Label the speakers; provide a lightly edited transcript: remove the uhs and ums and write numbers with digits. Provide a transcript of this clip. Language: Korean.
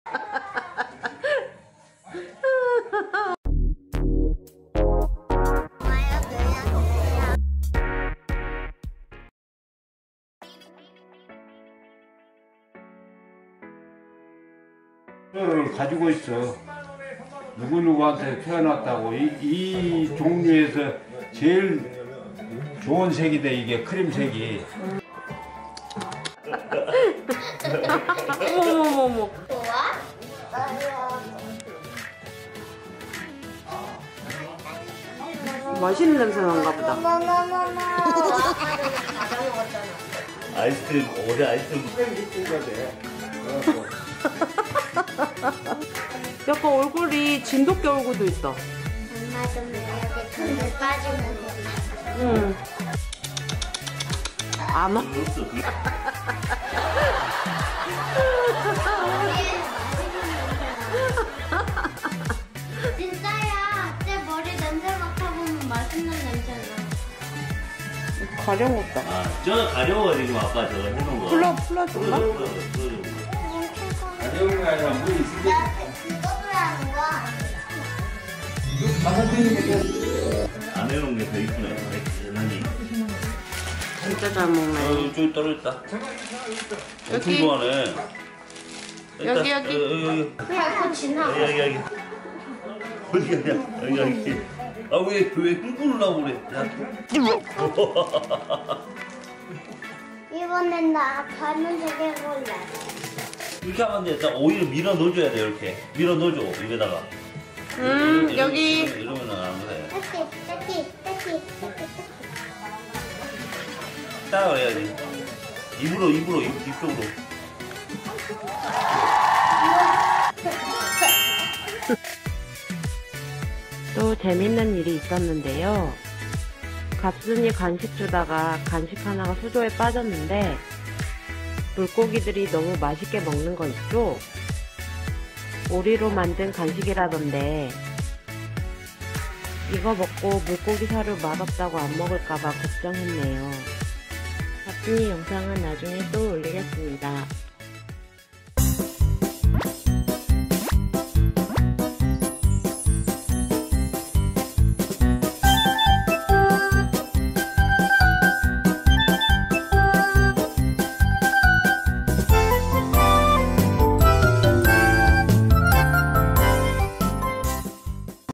Speaker 1: 를 가지고 있어. 누구누구한테 태어났다고. 이 종류에서 제일 좋은 색이다. 이게 크림색이.
Speaker 2: 어머머머머.
Speaker 3: 좋아?
Speaker 2: 맛있는 냄새 난가 보다.
Speaker 4: 아이스크림 어제 아이스크림
Speaker 2: 약간 얼굴이 진돗개 얼굴도 있어.
Speaker 3: 엄마 좀 이렇게 손을 빠지면
Speaker 2: 응. 안 와.
Speaker 3: 진짜야. 내 머리 냄새 맡아보면 맛있는 냄새 나.
Speaker 2: 가려웠다.
Speaker 4: 아 저거 가려워가지고 아빠 저거 해놓은 거
Speaker 2: 풀어줄까?
Speaker 1: 가져온 게 아니라 물이 있으니까.
Speaker 3: 그거도 하는 거야?
Speaker 4: 안 해놓은 게 더 이쁘네. 대단히.
Speaker 2: 진짜 잘 먹네.
Speaker 4: 저기 떨어졌다. 엄청
Speaker 2: 여기.
Speaker 4: 좋아하네.
Speaker 2: 여기.
Speaker 4: 여기.
Speaker 3: 그냥 그 지나가.
Speaker 4: 여기. 여기. 아 왜 흥분을 하고 그래? 야.
Speaker 3: 이번엔 나 파란색 해볼래.
Speaker 4: 이렇게 하면 돼. 딱 오히려 밀어 넣어줘야 돼. 이렇게 밀어 넣어줘 입에다가.
Speaker 2: 여기.
Speaker 4: 이러면은 안 그래.
Speaker 3: 떼띠.
Speaker 4: 딱 그래야지. 입으로 입 쪽으로.
Speaker 2: 또 재밌는 일이 있었는데요. 갑순이 간식 주다가 간식 하나가 수조에 빠졌는데 물고기들이 너무 맛있게 먹는 거 있죠? 오리로 만든 간식이라던데 이거 먹고 물고기 살을 맛없다고 안 먹을까봐 걱정했네요. 갑순이 영상은 나중에 또 올리겠습니다.